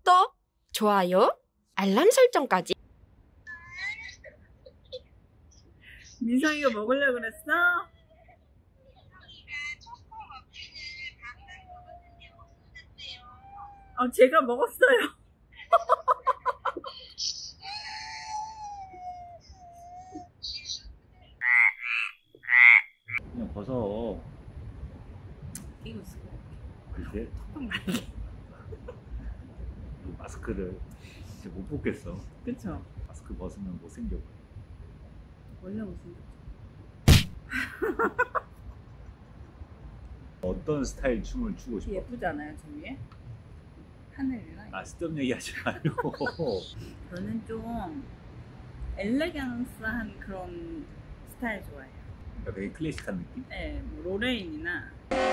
구독, 좋아요, 알람 설정까지. 민성이가 먹으려고 그랬어? 제가 먹었어요. 그냥 벗어. 이거 있어. 그치? 턱턱 말게. 마스크를 진짜 못 벗겠어. 그쵸? 마스크 벗으면 못생겨. 원래 못생겼죠. 어떤 스타일 춤을 추고 싶어? 예쁘지 않아요, 저 위에? 하늘이랑. 아, 쓸데없는 얘기 하지 말고. 저는 좀 엘레강스한 그런 스타일 좋아해요. 그러니까 되게 클래식한 느낌? 네, 뭐 로레인이나.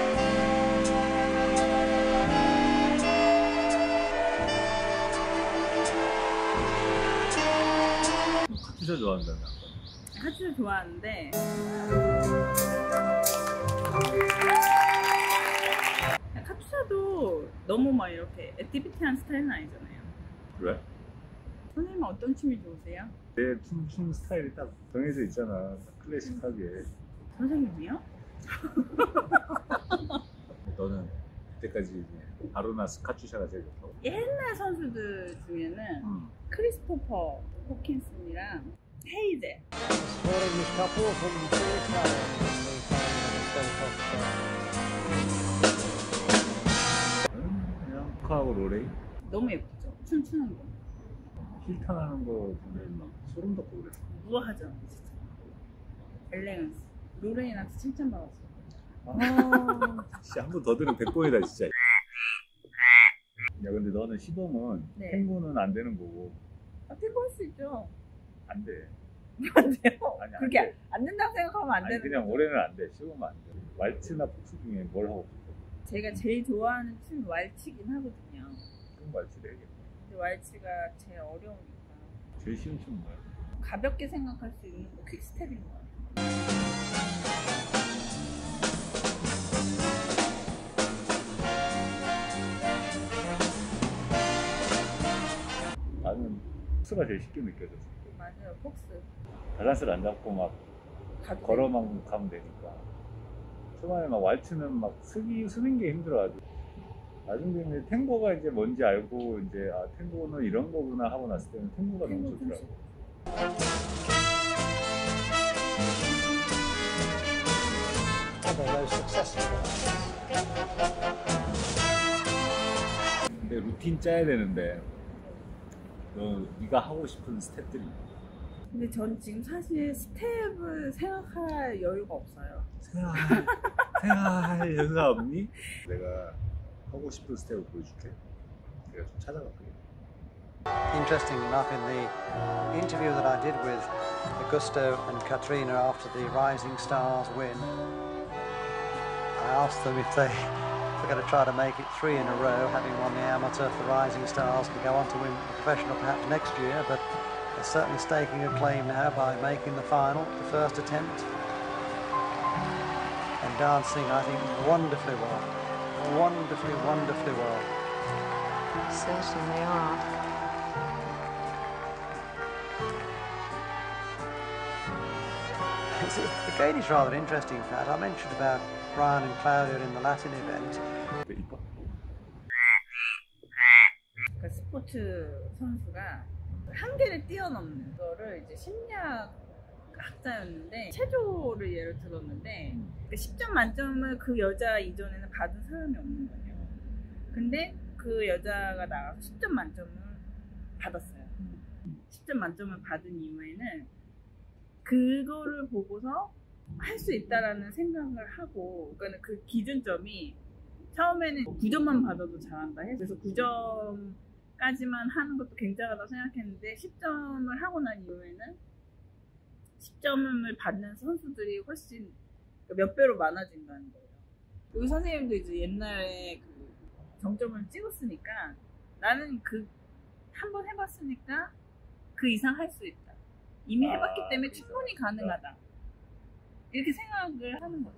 카투샤 좋아한다며. 카츠를 좋아하는데 카츠도 너무 막 이렇게 액티비티한 스타일은 아니잖아요. 그래? 선생님은 어떤 춤이 좋으세요? 내 춤 스타일이 딱 정해져 있잖아. 클래식하게. 선생님이요? 너는 그때까지 아로나스 카투샤가 제일 좋다고? 옛날 선수들 중에는 크리스토퍼 호킨슨이랑 헤이제. 그냥 푸하고 로레이? 너무 예쁘죠? 춤추는 거 힐탄 하는 거 보면 막 소름 돋고 그랬어. 우아하죠 진짜. 엘레강스. 로레인한테 칭찬받았어. 진짜 한 번 더 들으면 100번이다 진짜. 야, 근데 너는 시범은 네. 탱고는 안 되는 거고. 탱고 할 수 있죠. 안 돼. 안 돼요? 아니, 안 그게 돼. 안 된다고 생각하면 안 아니, 되는 그냥 거죠. 올해는 안 돼. 시범은 안 돼. 왈츠나 폭스 중에 뭘 하고 싶어? 제가 제일 좋아하는 춤이 왈츠긴 하거든요. 그럼 왈츠 되겠네. 근데 왈츠가 제일 어려우니까 제일 쉬운 춤은 뭐야? 가볍게 생각할 수 있는 거 퀵스텝인 것 같아요. 나는 폭스가 제일 쉽게 느껴졌어. 맞아요, 폭스. 밸런스를 안 잡고 막 가도 걸어만 가면 되니까. 초반에 막 왈츠는 막 쓰는 게 힘들어 아주. 나중에 탱고가 이제 뭔지 알고 이제 아 탱고는 이런 거구나 하고 났을 때는 탱고가 너무 탱고 좋더라고. 근데 루틴 짜야 되는데 네가 하고 싶은 스텝들이 있나? 근데 전 지금 사실 스텝을 생각할 여유가 없어요. 생각할 여유가 없니? 내가 하고 싶은 스텝을 보여줄게. 내가 좀 찾아갈게. Interesting enough, in the interview that I did with Augusto and Katrina after the Rising Stars win, I asked them if they're going to try to make it 3 in a row, having won the amateur for Rising Stars, to go on to win the professional perhaps next year, but they're certainly staking a claim now by making the final, the first attempt, and dancing, I think, wonderfully well. Wonderfully, wonderfully well. Certainly are. Again, it's rather interesting fact. I mentioned about Brian and Claudia in the Latin event. 이뻐? 그러니까 스포츠 선수가 한계를 뛰어넘는 거를 이제 심리학 학자였는데 체조를 예를 들었는데 그 10점 만점을 그 여자 이전에는 받은 사람이 없는 거예요. 근데 그 여자가 나가서 10점 만점을 받았어요. 10점 만점을 받은 이후에는 그거를 보고서 할 수 있다라는 생각을 하고, 그러니까 그 기준점이 처음에는 9점만 받아도 잘한다 해서 그래서 9점까지만 하는 것도 굉장하다고 생각했는데 10점을 하고 난 이후에는 10점을 받는 선수들이 훨씬 몇 배로 많아진다는 거예요. 여기 선생님도 이제 옛날에 그 정점을 찍었으니까 나는 그 한 번 해봤으니까 그 이상 할 수 있다. 이미 해봤기 때문에 충분히 가능하다. 이렇게 생각을 하는 거죠.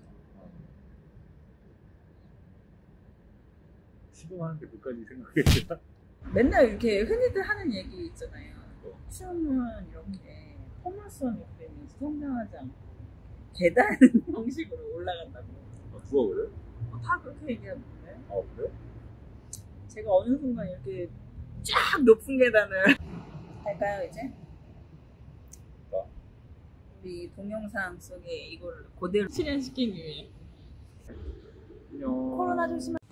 시범하는데 그까지 생각했잖아. 맨날 이렇게 흔히들 하는 얘기 있잖아요. 춤은 이렇게 포물선이 되면서 성장하지 않고 계단 형식으로 올라간다고. 누가 그래? 다 그렇게 얘기하던데. 아 그래? 제가 어느 순간 이렇게 쫙 높은 계단을 할까요 이제? 우리 동영상 속에 이걸 그대로 실현시키기 위해 안녕. 코로나 조심하